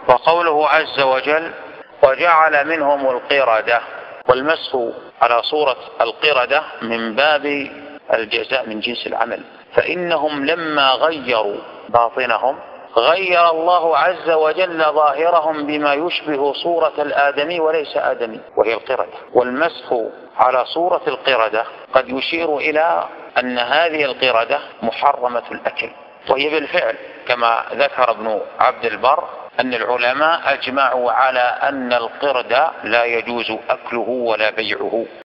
وقوله عز وجل وجعل منهم القردة، والمسح على صورة القردة من باب الجزاء من جنس العمل، فإنهم لما غيروا باطنهم غير الله عز وجل ظاهرهم بما يشبه صورة الآدمي وليس آدمي وهي القردة. والمسح على صورة القردة قد يشير إلى أن هذه القردة محرمة الأكل، وهي بالفعل كما ذكر ابن عبد البر أن العلماء أجمعوا على أن القرد لا يجوز أكله ولا بيعه.